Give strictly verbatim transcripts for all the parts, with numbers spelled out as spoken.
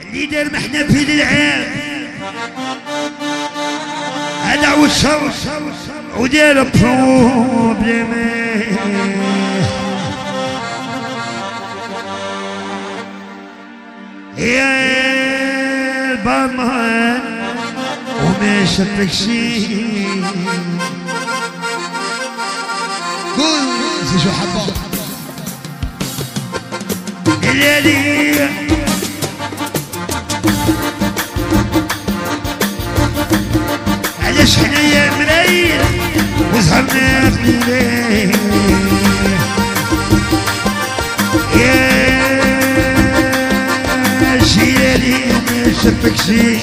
اللي دار محنا في للعام هذا والشر ودار بروبليم يا البرمان وما شافك شي قول سي شو حبك الليالي علاش حنايا مرايل وزهرنا في الليل يا شيالي ما شافك شي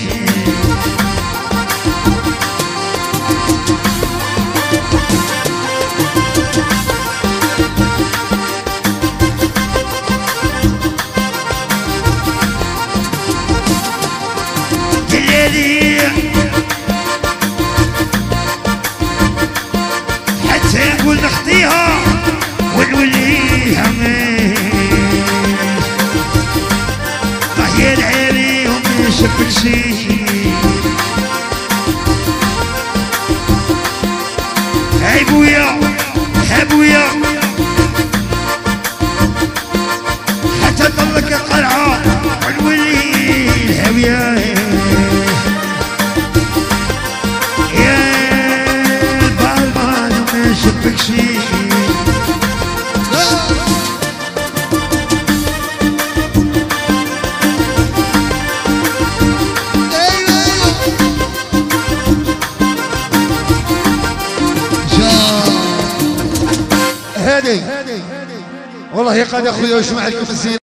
حتى نقول نخطيها ونوليها طاير عليهم ما شافك شي هاي بويا ها بويا حتى طلق القلعة ونولي الهاوية شافك شي هادي والله قد اخويا وش معكم الزين